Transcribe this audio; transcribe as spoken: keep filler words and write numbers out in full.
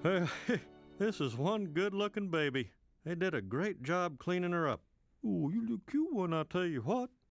Well, this is one good-looking baby. They did a great job cleaning her up. Oh, you look cute one, I tell you what.